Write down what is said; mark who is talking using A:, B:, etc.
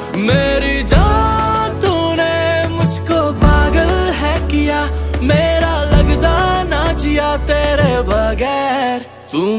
A: मेरी जान तूने मुझको पागल है किया, मेरा लगदा ना जिया तेरे बगैर। तू